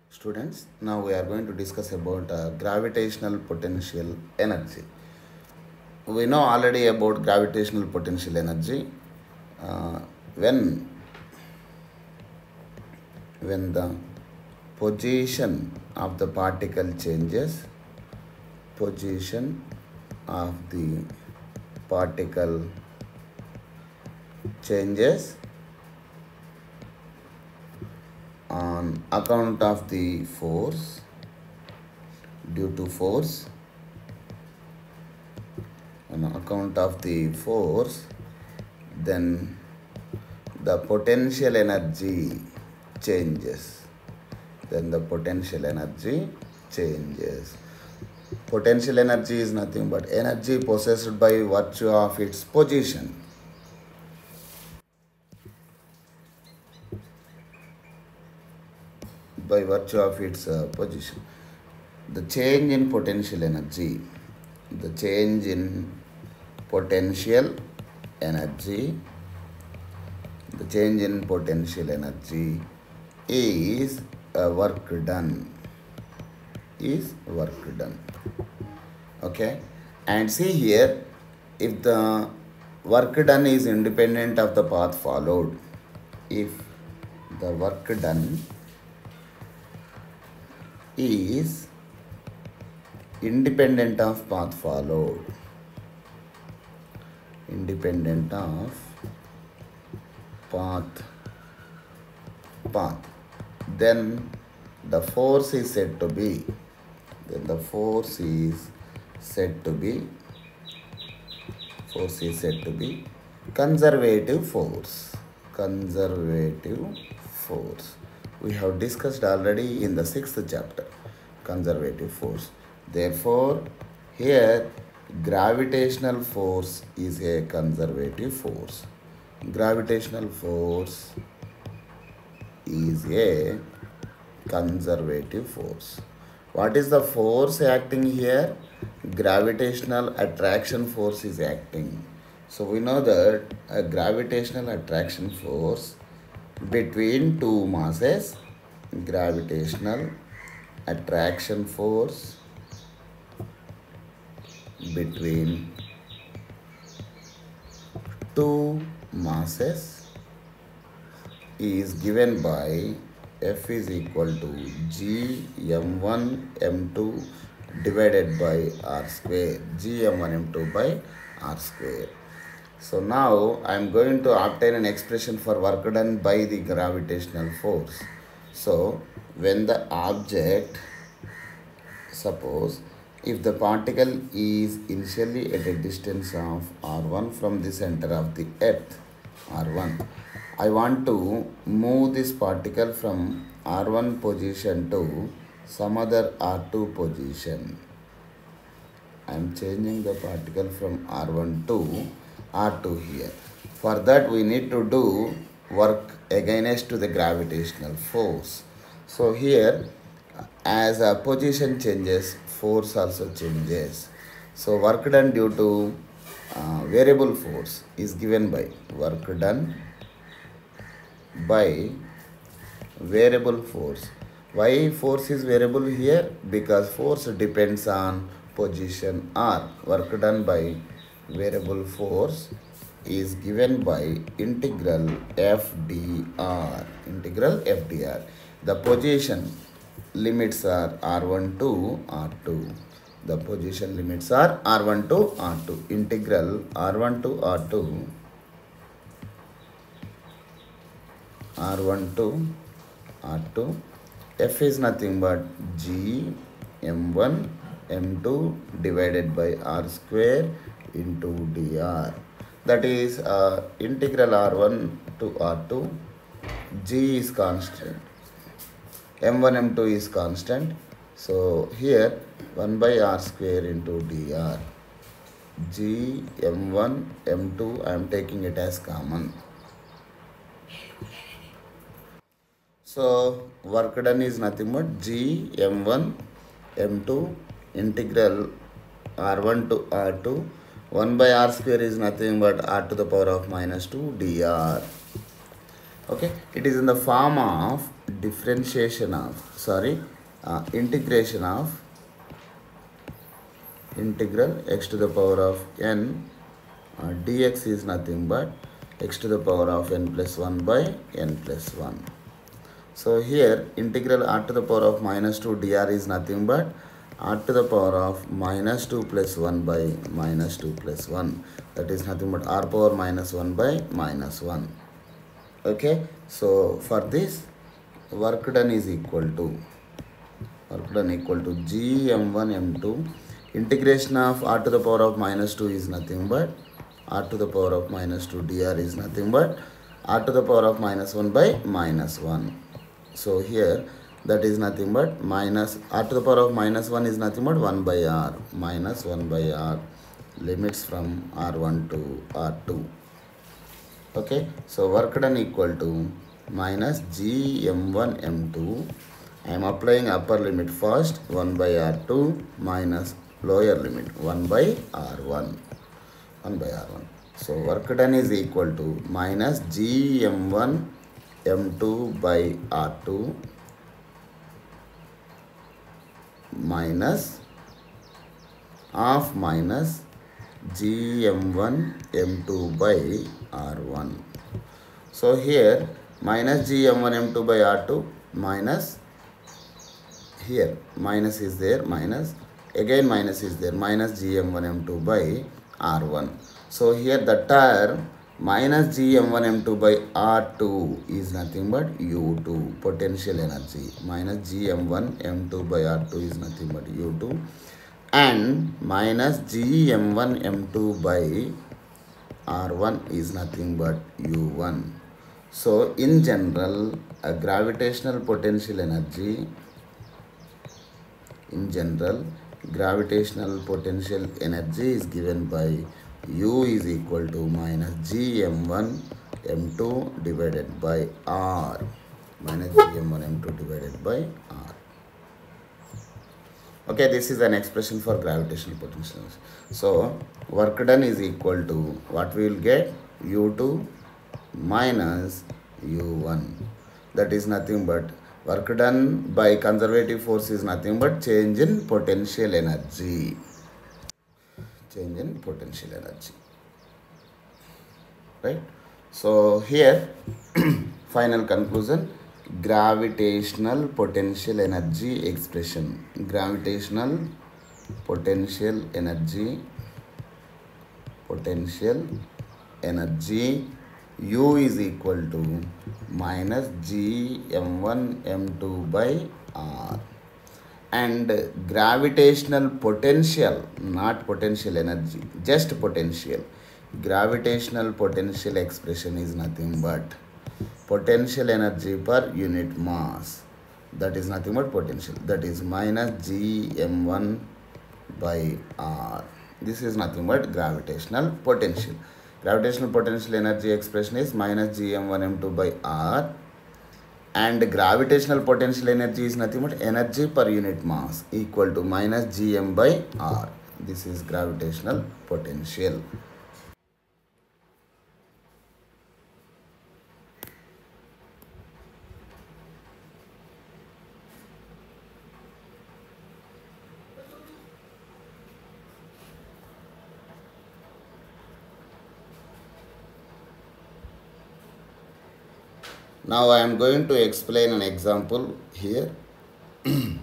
Students, now we are going to discuss about gravitational potential energy. We know already about gravitational potential energy. Uh, when when the position of the particle changes, position of the particle changes on account of the force, due to force, on account of the force, then the potential energy changes. Then the potential energy changes. Potential energy is nothing but energy possessed by virtue of its position. By virtue of its position. The change in potential energy. The change in potential energy. The change in potential energy is work done. Is work done. Okay. And see here, if the work done is independent of the path followed, if the work done is independent of path followed, independent of path, then the force is said to be, conservative force. We have discussed already in the 6th chapter, conservative force. Therefore, here gravitational force is a conservative force. Gravitational force is a conservative force. What is the force acting here? Gravitational attraction force is acting. So we know that a gravitational attraction force between two masses, gravitational attraction force between two masses is given by F is equal to G m1 m2 divided by r square, G m1 m2 by r square. So now I am going to obtain an expression for work done by the gravitational force. So when the object, suppose if the particle is initially at a distance of r1 from the center of the earth, r1, I want to move this particle from r1 position to some other r2 position. I am changing the particle from r1 to r2 here. For that we need to do work against to the gravitational force. So here, as a position changes, force also changes. So work done due to variable force is given by work done by variable force. Why force is variable here? Because force depends on position r. Work done by variable force is given by integral FDR. The position limits are r1 to r2. The position limits are r1 to r2. Integral r1 to r2. r1 to r2. F is nothing but G m1 m2 divided by r square into dr. That is integral r1 to r2. G is constant, m1 m2 is constant. So here 1 by r square into dr. G m1 m2 I am taking it as common. So work done is nothing but G m1 m2 integral r1 to r2. 1 by r square is nothing but r to the power of minus 2 dr. Okay, it is in the form of differentiation of, sorry, integration of integral x to the power of n dx is nothing but x to the power of n plus 1 by n plus 1. So here integral r to the power of minus 2 dr is nothing but r to the power of minus 2 plus 1 by minus 2 plus 1. That is nothing but r power minus 1 by minus 1. Okay, so for this work done is equal to g m1 m2. Integration of r to the power of minus 2 is nothing but r to the power of minus 2 dr is nothing but r to the power of minus 1 by minus 1. So here that is nothing but minus r to the power of minus 1 is nothing but 1 by r minus 1 by r, limits from r1 to r2. Okay, so work done equal to minus g m1 m2. I am applying upper limit first, 1 by r2 minus lower limit 1 by r1. 1 by r1. So work done is equal to minus g m1 m2 by r2 minus of minus gm1 m2 by r1. So here minus gm1 m2 by r2 minus, here minus is there, minus again minus is there, minus gm1 m2 by r1. So here the term minus gm1 m2 by r2 is nothing but u2, potential energy. Minus gm1 m2 by r2 is nothing but u2, and minus gm1 m2 by r1 is nothing but u1. So in general, a gravitational potential energy, in general gravitational potential energy is given by u is equal to minus gm1 m2 divided by r, minus gm1 m2 divided by r. Okay, this is an expression for gravitational potential. So work done is equal to what we will get, u2 minus u1. That is nothing but work done by conservative force is nothing but change in potential energy. Change in potential energy. Right? So here final conclusion, gravitational potential energy expression. Gravitational potential energy u is equal to minus g m1 m2 by r, and gravitational potential, not potential energy, just potential, gravitational potential expression is nothing but potential energy per unit mass. That is nothing but potential, that is minus g m1 by r. This is nothing but gravitational potential. Gravitational potential energy expression is minus gm1 m2 by r, and gravitational potential energy is nothing but energy per unit mass equal to minus gm by r. This is gravitational potential. Now I am going to explain an example here. I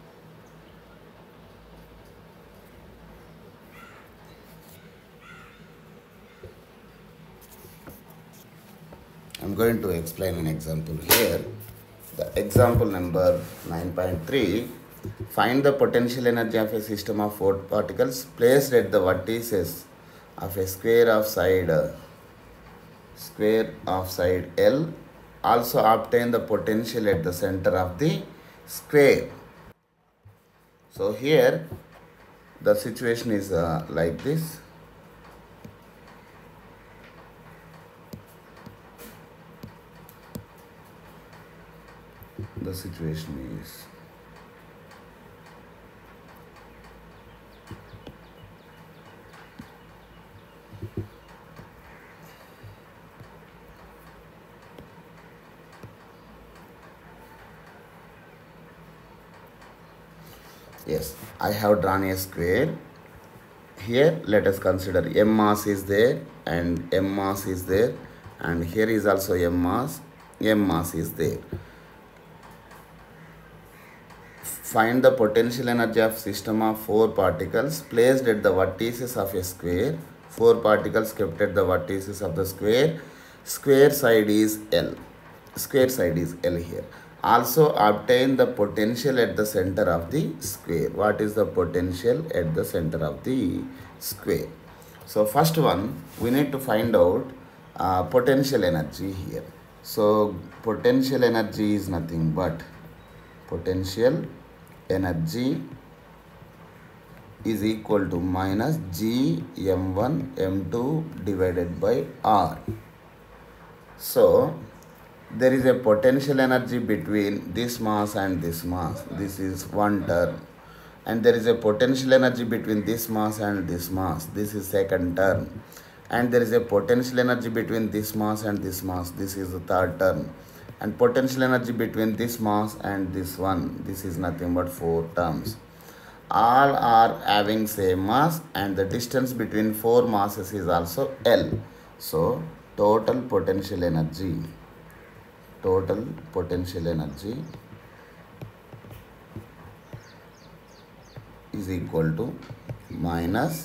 am going to explain an example here. The example number 9.3. Find the potential energy of a system of 4 particles placed at the vertices of a square of side L. Also obtain the potential at the center of the square. So here the situation is like this. The situation is Yes, I have drawn a square. Here let us consider m mass is there and m mass is there, and here is also m mass is there. Find the potential energy of system of 4 particles placed at the vertices of a square. 4 particles kept at the vertices of the square. Square side is L. Square side is L here. Also obtain the potential at the center of the square. What is the potential at the center of the square? So first one, we need to find out potential energy here. So potential energy is nothing but potential energy is equal to minus G m1 m2 divided by R. So there is a potential energy between this mass and this mass. This is one term. And there is a potential energy between this mass and this mass. This is second term. And there is a potential energy between this mass and this mass. This is the third term. And potential energy between this mass and this one. This is nothing but 4 terms. All are having same mass, and the distance between 4 masses is also L. So total potential energy is equal to minus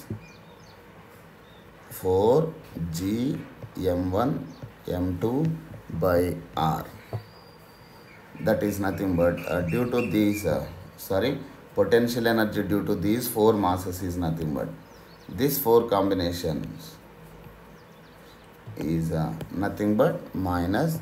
4G m1 m2 by R. That is nothing but due to these potential energy due to these 4 masses is nothing but these 4 combinations is nothing but minus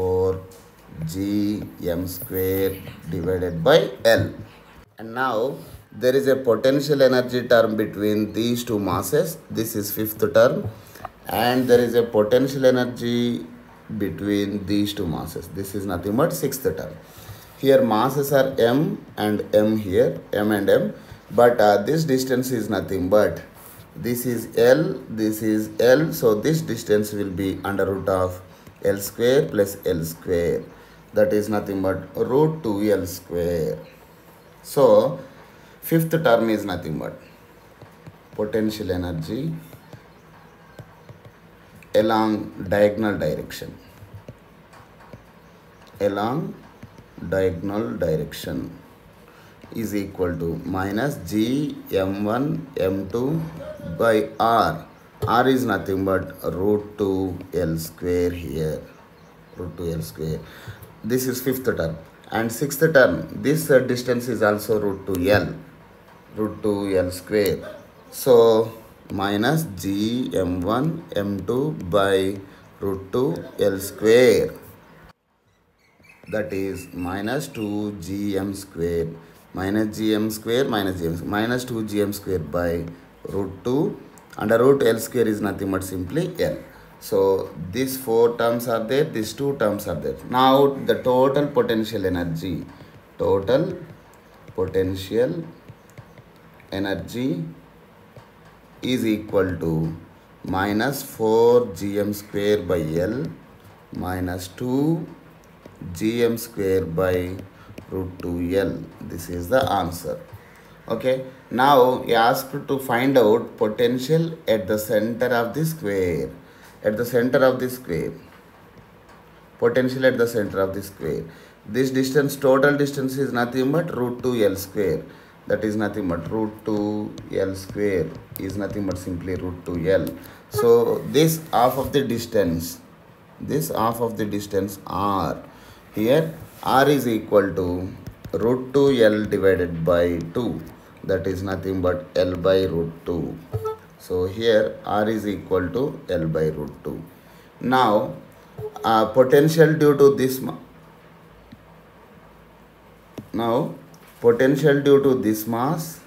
4G m square divided by L. And now there is a potential energy term between these 2 masses. This is 5th term. And there is a potential energy between these 2 masses. This is nothing but 6th term. Here masses are m and m here, m and m. But this distance is nothing but this is L, this is L. So this distance will be under root of L square plus L square. That is nothing but root 2L square. So 5th term is nothing but potential energy along diagonal direction. Is equal to minus G m1 m2 by R. R is nothing but root 2L square here. Root 2L square. This is 5th term. And 6th term, this distance is also root 2L. Root 2L square. So minus G m1 m2 by root 2L square. That is minus 2gm square minus gm square minus gm minus 2gm square by root 2 under root L square is nothing but simply L. So these 4 terms are there, these 2 terms are there. Now the total potential energy is equal to minus 4gm square by L minus 2gm square by root 2L. This is the answer. Okay. Now you asked to find out potential at the center of the square. Potential at the center of the square. This distance, total distance is nothing but root 2L square. That is nothing but root 2L square is nothing but simply root 2L. So this half of the distance R. Here R is equal to root 2L divided by 2. That is nothing but L by root 2. So here R is equal to L by root 2. Now potential due to this mass,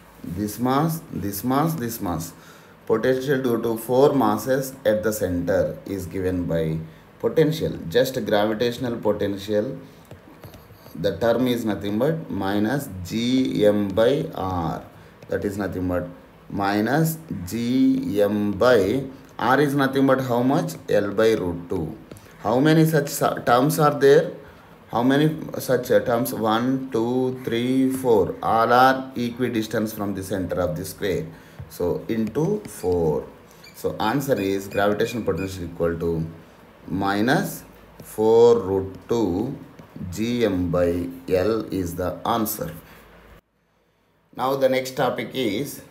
potential due to 4 masses at the center is given by potential, just gravitational potential. The term is nothing but minus Gm by R. That is nothing but minus Gm by R is nothing but how much? L by root 2. How many such terms are there? How many such terms? 1, 2, 3, 4. All are equidistant from the center of the square. So into 4. So answer is gravitational potential equal to minus 4 root 2 gm by L is the answer. Now the next topic is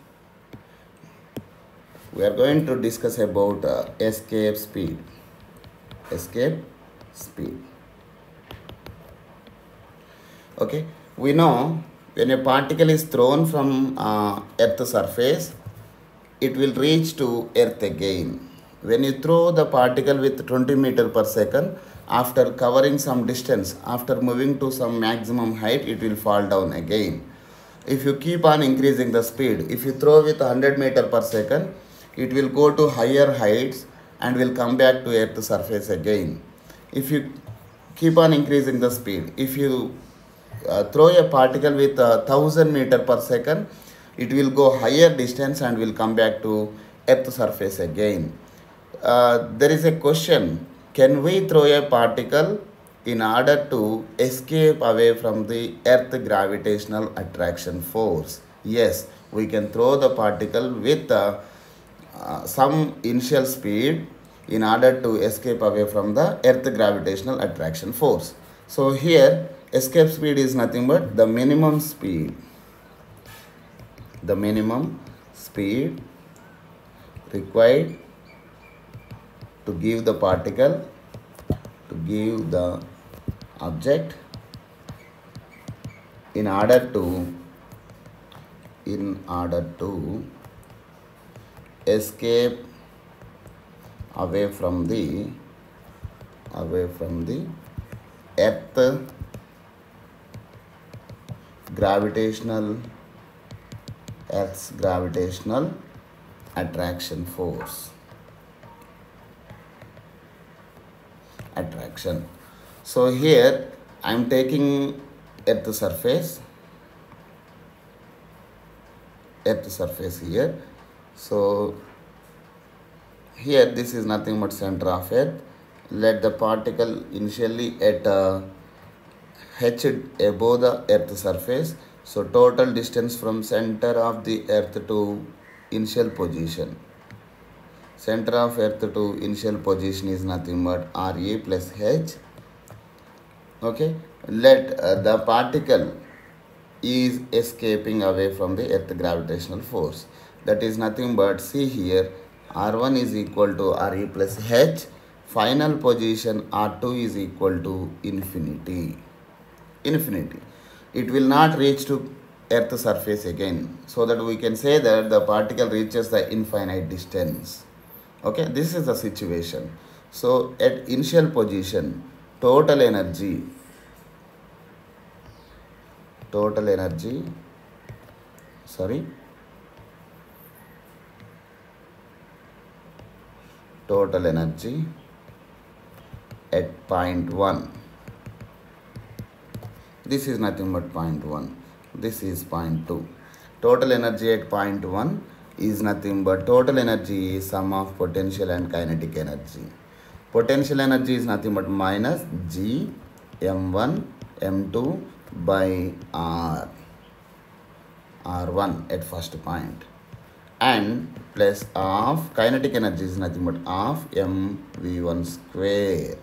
we are going to discuss about escape speed. Escape speed. Okay, we know when a particle is thrown from Earth's surface, it will reach to Earth again. When you throw the particle with 20 meters per second, after covering some distance, after moving to some maximum height, it will fall down again. If you keep on increasing the speed, if you throw with 100 meters per second, it will go to higher heights and will come back to Earth's surface again. If you keep on increasing the speed, if you throw a particle with 1000 meters per second, it will go higher distance and will come back to Earth surface again. There is a question, can we throw a particle in order to escape away from the Earth gravitational attraction force? Yes, we can throw the particle with some initial speed in order to escape away from the Earth gravitational attraction force. So here escape speed is nothing but the minimum speed required to give the particle, to give the object in order to escape away from the Earth Earth's gravitational attraction force. So here I am taking Earth surface here. So here this is nothing but center of Earth. Let the particle initially at h above the Earth surface. So total distance from center of the Earth to initial position. Center of Earth to initial position is nothing but Re plus H. Okay. Let the particle is escaping away from the Earth gravitational force. That is nothing but, see here, R1 is equal to Re plus H. Final position R2 is equal to infinity. It will not reach to Earth surface again. So that we can say that the particle reaches the infinite distance. Okay, this is the situation. So at initial position, total energy at point 1. This is nothing but point 1. This is point 2. Total energy at point 1 is nothing but, total energy is sum of potential and kinetic energy. Potential energy is nothing but minus G m1 m2 by R1 at first point, and plus of kinetic energy is nothing but of mv1 square.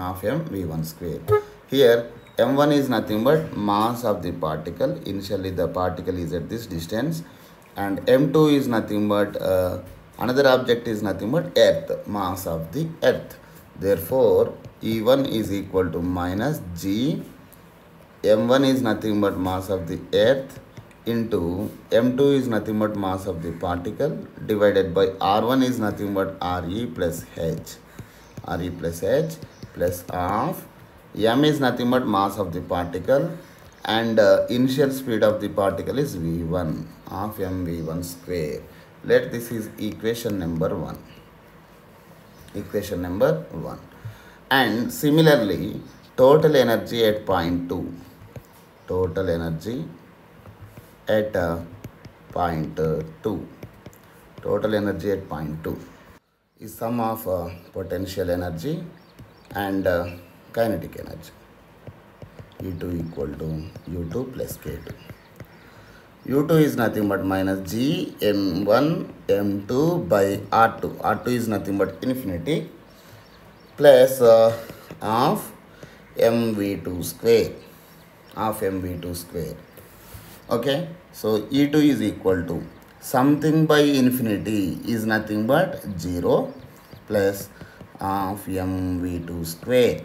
Here m1 is nothing but mass of the particle. Initially the particle is at this distance, and m2 is nothing but another object is nothing but Earth, mass of the Earth. Therefore E1 is equal to minus G m1 is nothing but mass of the Earth into m2 is nothing but mass of the particle divided by R1 is nothing but Re plus H plus of m is nothing but mass of the particle, and initial speed of the particle is v1 of mv1 square. Let this is equation number 1. And similarly, total energy at point 2. Total energy at point 2 is sum of potential energy and kinetic energy. E2 equal to U2 plus K2. U2 is nothing but minus G M1 M2 by R2. R2 is nothing but infinity plus of mv2 square of mv2 square. Okay, so E2 is equal to something by infinity is nothing but 0 plus of mv2 square.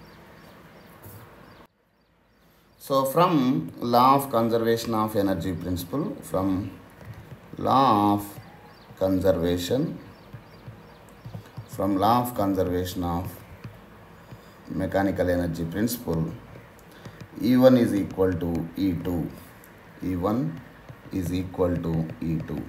So from law of conservation of energy principle, from law of conservation, from law of conservation of mechanical energy principle, E1 is equal to E2. E1 is equal to E2.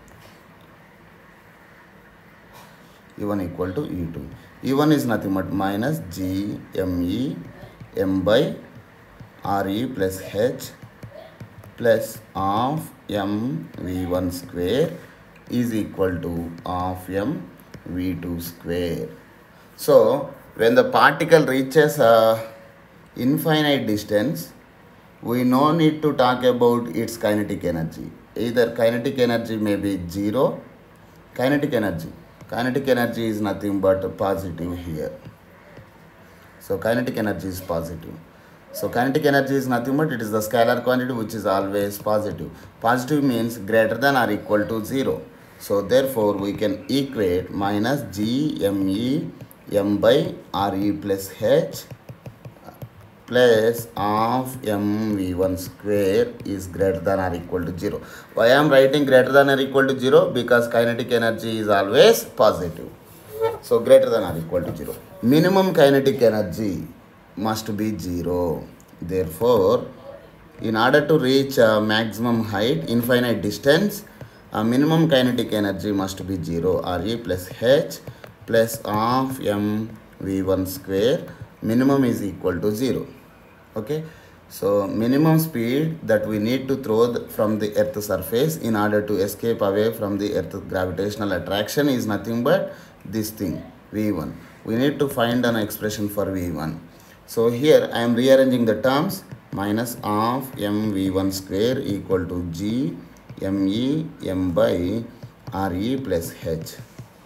E1 equal to E2. E1 is nothing but minus G ME M by RE plus H plus of M V1 square is equal to of M V2 square. So when the particle reaches a infinite distance, we no need to talk about its kinetic energy. Either kinetic energy may be 0, kinetic energy is nothing but positive here. So kinetic energy is positive. So kinetic energy is nothing but it is the scalar quantity which is always positive. Positive means greater than or equal to 0. So therefore we can equate minus G ME M by RE plus H plus of mv1 square is greater than or equal to 0. Why I am writing greater than or equal to 0? Because kinetic energy is always positive. So greater than or equal to 0. Minimum kinetic energy must be 0. Therefore, in order to reach maximum height, infinite distance, minimum kinetic energy must be 0. Re plus H plus of mv1 square. Minimum is equal to 0. Okay, so minimum speed that we need to throw from the earth surface in order to escape away from the earth's gravitational attraction is nothing but this thing v1. We need to find an expression for v1. So here I am rearranging the terms. Minus of mv1 square equal to G me m by re plus h.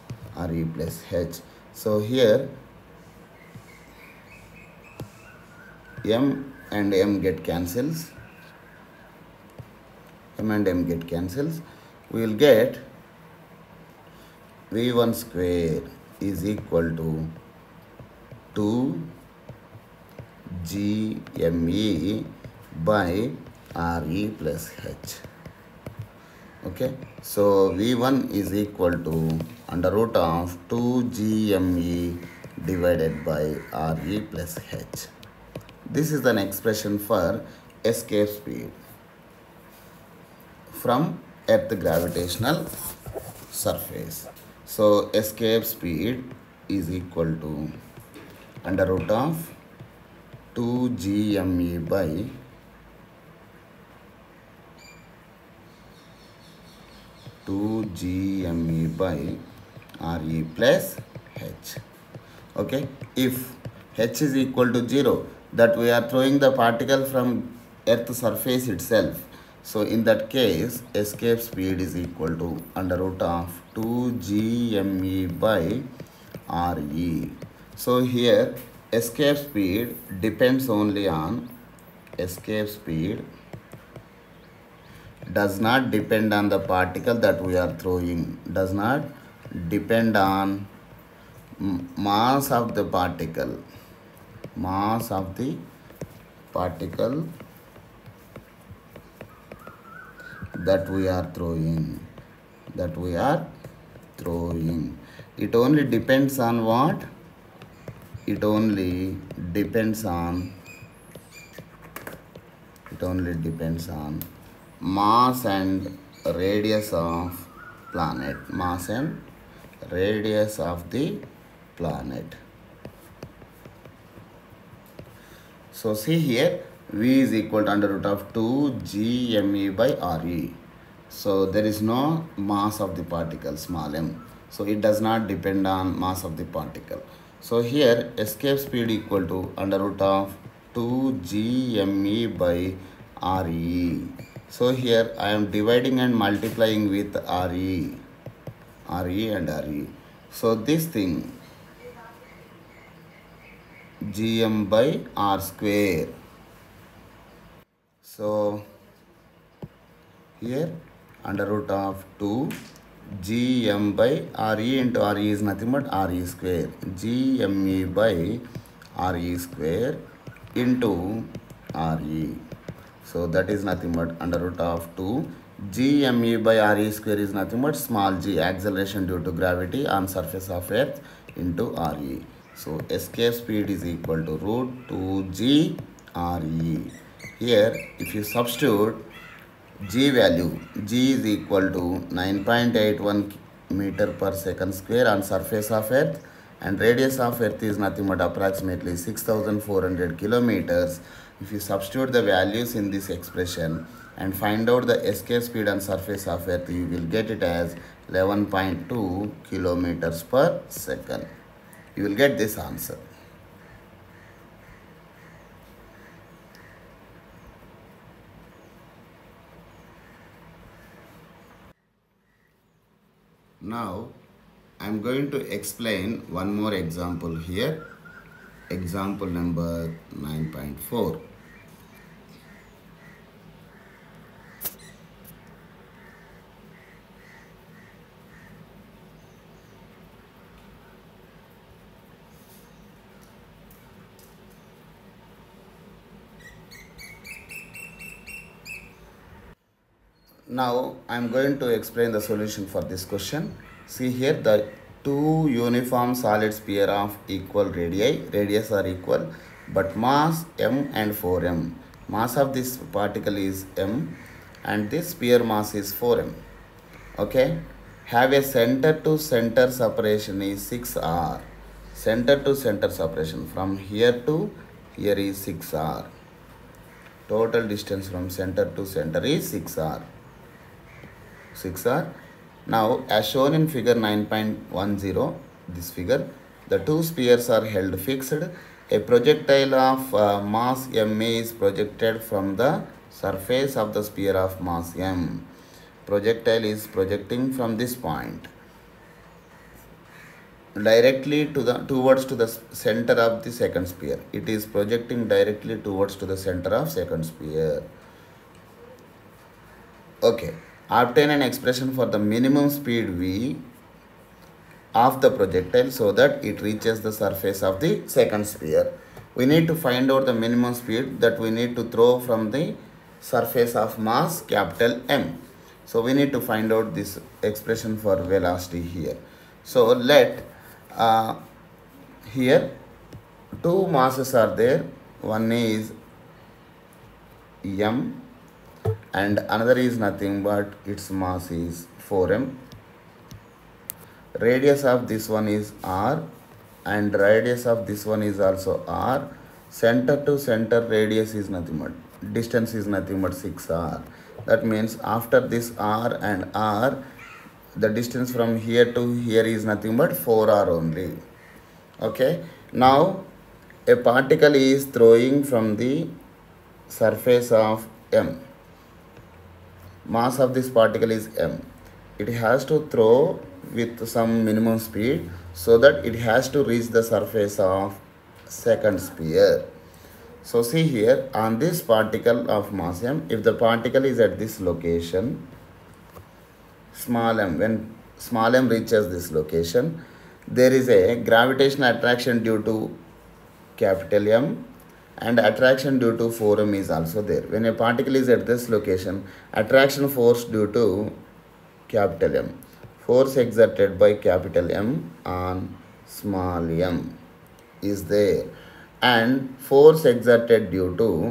So here m and m get cancels. We will get v1 square is equal to 2 GME by RE plus H. Okay, so V1 is equal to under root of 2 GME divided by RE plus H. This is an expression for escape speed from Earth gravitational surface. So escape speed is equal to under root of 2 GME by RE plus H. Okay, if H is equal to 0, that we are throwing the particle from Earth surface itself. So in that case, escape speed is equal to under root of 2 GME by RE. So here escape speed depends only on does not depend on the particle that we are throwing, does not depend on mass of the particle, that we are throwing. It only depends on what? It only depends on mass and radius of planet. The planet. So see here, V is equal to under root of 2 GME by RE. So there is no mass of the particle, small m. So it does not depend on mass of the particle. So here escape speed equal to under root of 2 2gme by re. So here I am dividing and multiplying with re and re. So this thing gm by r square. So here under root of 2 gm by re into re is nothing but re square. Gme by re square into re. So that is nothing but under root of 2 gme by re square is nothing but small g, acceleration due to gravity on surface of earth, into re. So escape speed is equal to root 2g re. Here if you substitute g value, g is equal to 9.81 meter per second square on surface of earth, and radius of earth is nothing but approximately 6400 kilometers. If you substitute the values in this expression and find out the escape speed on surface of earth, you will get it as 11.2 kilometers per second. You will get this answer. Now I am going to explain one more example here. Example number 9.4. Now I am going to explain the solution for this question. See here, the two uniform solid sphere of equal radius are equal, but mass m and 4m. Mass of this particle is m and this sphere mass is 4m. Okay, have a center to center separation is 6r. Center to center separation from here to here is 6r. Total distance from center to center is 6r. Now as shown in figure 9.10, this figure, the two spheres are held fixed. A projectile of mass m is projected from the surface of the sphere of mass m. Projectile is projecting from this point directly towards the center of the second sphere. It is projecting directly towards to the center of second sphere. Okay. Obtain an expression for the minimum speed v of the projectile so that it reaches the surface of the second sphere. We need to find out the minimum speed that we need to throw from the surface of mass capital M. So we need to find out this expression for velocity here. So let here two masses are there. One is M and another is nothing but its mass is 4m. Radius of this one is r and radius of this one is also r. Center to center radius is nothing but, distance is nothing but 6r. That means after this r and r, the distance from here to here is nothing but 4r only. Okay. Now a particle is throwing from the surface of M. Mass of this particle is m. It has to throw with some minimum speed so that it has to reach the surface of second sphere. So see here, on this particle of mass m, if the particle is at this location, small m, when small m reaches this location, there is a gravitational attraction due to capital M and attraction due to 4m is also there. When a particle is at this location, attraction force due to capital M, force exerted by capital M on small m is there, and force exerted due to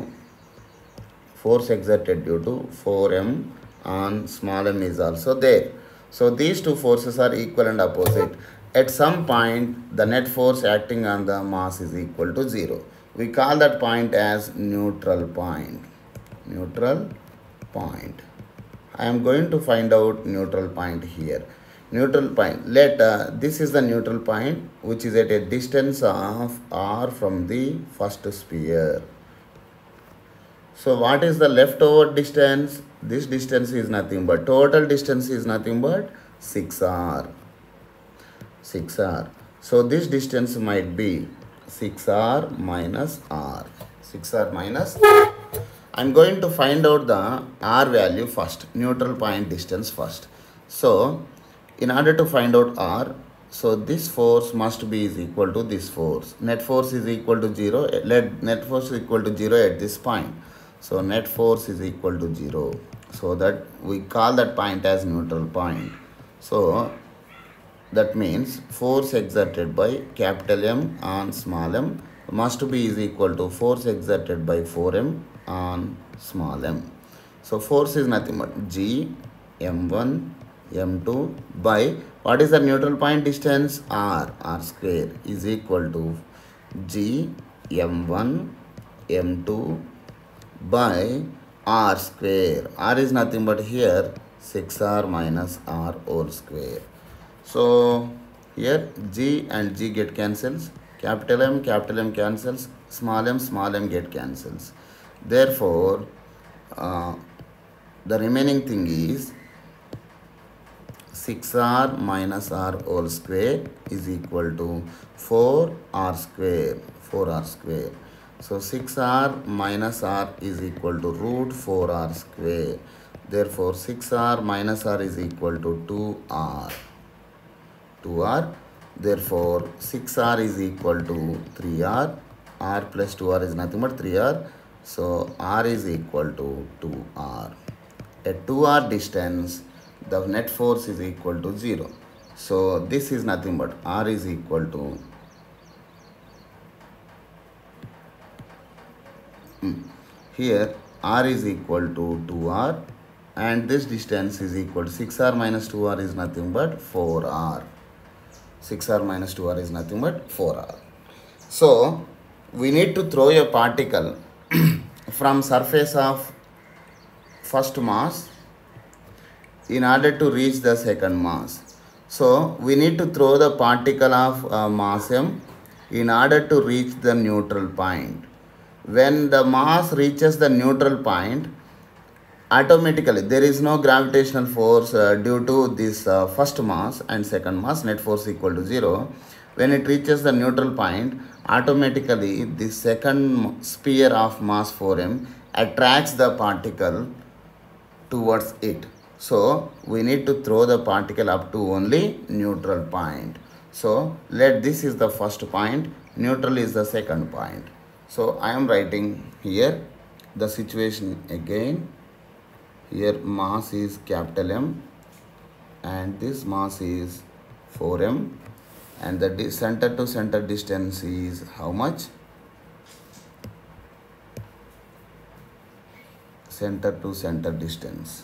4m on small m is also there. So these two forces are equal and opposite. At some point, the net force acting on the mass is equal to 0. We call that point as neutral point. Neutral point. I am going to find out neutral point here. Neutral point. Let this is the neutral point which is at a distance of r from the first sphere. So what is the leftover distance? This distance is nothing but, total distance is nothing but 6r. 6r. So this distance might be 6r minus r. 6r minus r. I'm going to find out the r value first, neutral point distance first. So in order to find out r, so this force must be is equal to this force. Net force is equal to 0. Let net force is equal to 0 at this point. So net force is equal to 0. So that we call that point as neutral point. So that means force exerted by capital M on small m must be is equal to force exerted by 4m on small m. So force is nothing but G m1 m2 by, what is the neutral point distance? R square is equal to G m1 m2 by r square. R is nothing but here 6r minus r whole square. So here G and G get cancels, capital M cancels, small m get cancels. Therefore, the remaining thing is 6r minus r whole square is equal to 4r square. So 6r minus r is equal to root 4r square. Therefore 6r minus r is equal to 2r. Therefore 6r is equal to 3r. R plus 2r is nothing but 3r. So r is equal to 2r. At 2r distance, the net force is equal to 0. So this is nothing but r is equal to here r is equal to 2r, and this distance is equal to 6r minus 2r is nothing but 4r. 6r minus 2r is nothing but 4r. So we need to throw a particle from surface of first mass in order to reach the second mass. So we need to throw the particle of mass m in order to reach the neutral point. When the mass reaches the neutral point, automatically there is no gravitational force due to this first mass and second mass, net force equal to 0. When it reaches the neutral point, automatically the second sphere of mass 4m attracts the particle towards it. So we need to throw the particle up to only neutral point. So let this is the first point, neutral is the second point. So I am writing here the situation again. Here mass is capital M and this mass is 4m, and the center to center distance is how much? Center to center distance.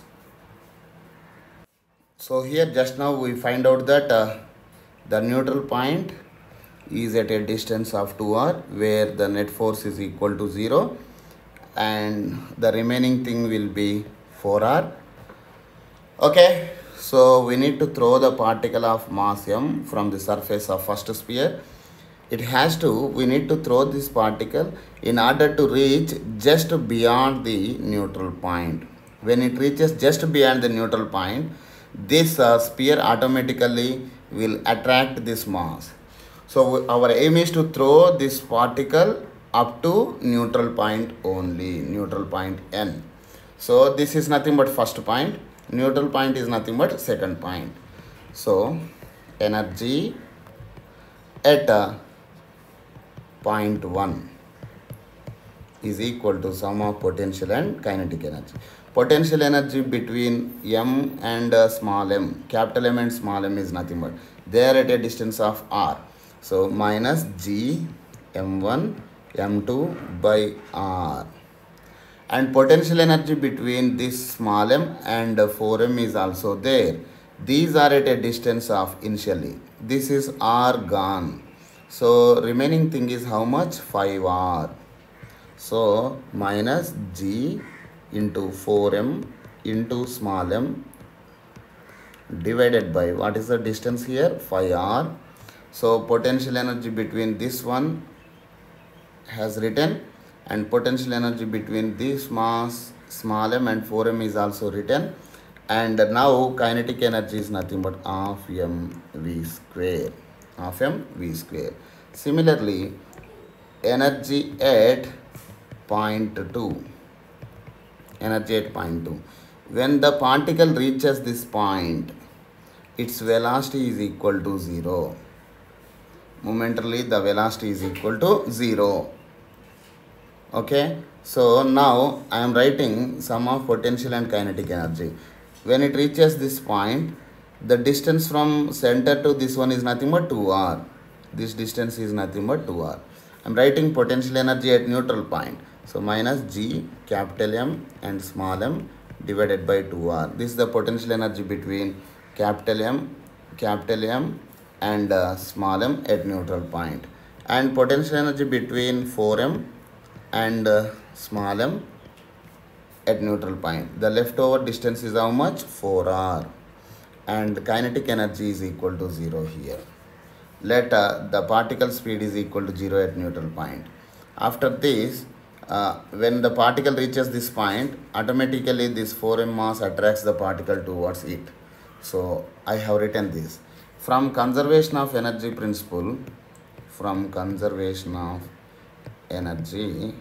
So here just now we find out that the neutral point is at a distance of 2r where the net force is equal to 0, and the remaining thing will be 4r. Okay, so we need to throw the particle of mass m from the surface of first sphere. We need to throw this particle in order to reach just beyond the neutral point. When it reaches just beyond the neutral point, this sphere automatically will attract this mass. So our aim is to throw this particle up to neutral point only, neutral point n. So this is nothing but first point, neutral point is nothing but second point. So energy at point 1 is equal to sum of potential and kinetic energy. Potential energy between m and small m, capital M and small m is nothing but, they are at a distance of r. So minus G m1 m2 by r. And potential energy between this small m and 4m is also there. These are at a distance of initially. This is r gone. So remaining thing is how much? 5r. So minus G into 4m into small m divided by, what is the distance here? 5r. So potential energy between this one has written and potential energy between this mass small m and 4m is also written. And now kinetic energy is nothing but half mv square, half mv square. Similarly, energy at point 2, energy at point 2. When the particle reaches this point, its velocity is equal to 0. Momentarily, the velocity is equal to 0. Okay, so now I am writing sum of potential and kinetic energy. When it reaches this point, the distance from center to this one is nothing but 2r. This distance is nothing but 2r. I am writing potential energy at neutral point. So minus G capital M and small m divided by 2r. This is the potential energy between capital M and small m at neutral point. And potential energy between 4m and small m at neutral point. The leftover distance is how much? 4r. And kinetic energy is equal to 0 here. Let the particle speed is equal to 0 at neutral point. After this, when the particle reaches this point, automatically this 4m mass attracts the particle towards it. So I have written this. From conservation of energy principle, from conservation of energy,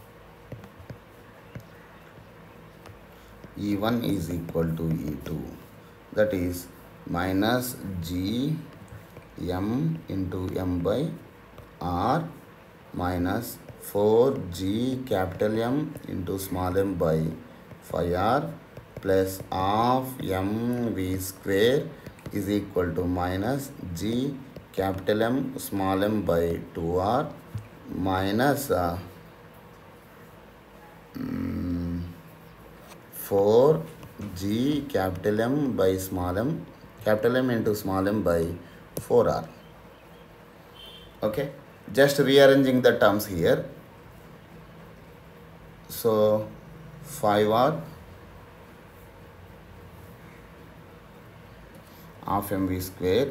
E1 is equal to E2. That is minus G M into M by R minus 4G capital M into small m by phi r plus half mv square is equal to minus G capital M small m by 2r minus 4G capital M by small m, capital M into small m by 4r. Okay, just rearranging the terms here. So 5r half mv square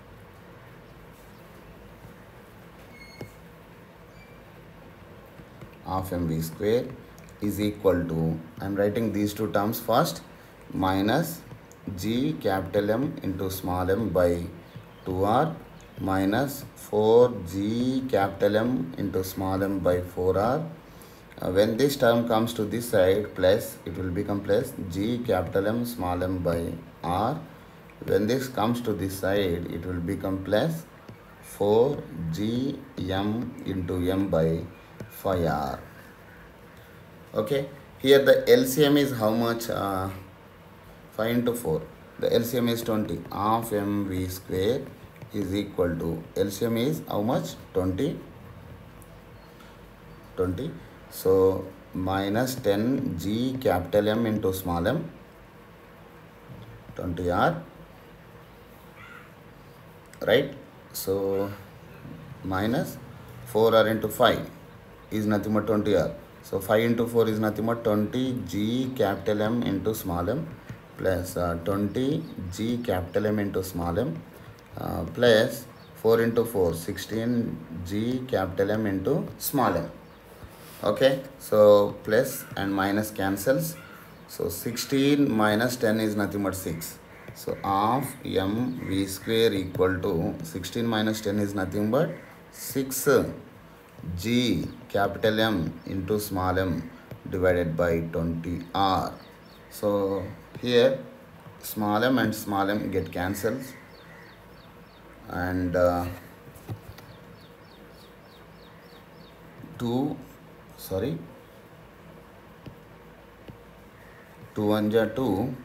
is equal to, I am writing these two terms first, minus G capital M into small m by 2r minus 4G capital M into small m by 4r. When this term comes to this side, plus, it will become plus G capital M small m by r. When this comes to this side, it will become plus 4G M into M by phi r. Okay, here the LCM is how much? 5 into 4. The LCM is 20. Half mv square is equal to, LCM is how much? 20. So minus 10G capital M into small m, 20r, right? So minus 4r into 5 is nothing but 20r. So 5 into 4 is nothing but 20G capital M into small m plus 20G capital M into small m plus 4 into 4, 16G capital M into small m. Okay, so plus and minus cancels. So 16 minus 10 is nothing but 6. So half mv square equal to 16 minus 10 is nothing but 6 G capital M into small m divided by 20r. So here small m and small m get cancelled, and 2 1 ja 2,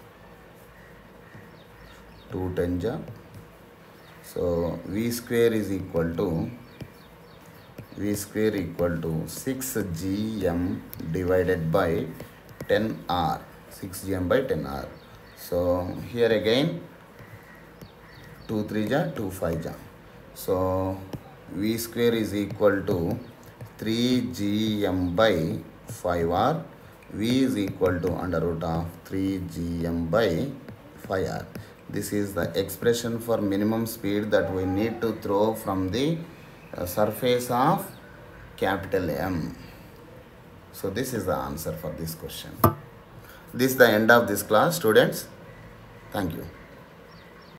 2 10 ja. So v square is equal to 6gm divided by 10r, 6gm by 10r. So here again 2 3 ja 2 5 ja. So v square is equal to 3gm by 5r. V is equal to under root of 3gm by 5r. This is the expression for minimum speed that we need to throw from the surface of capital M. So this is the answer for this question. This is the end of this class, students. Thank you.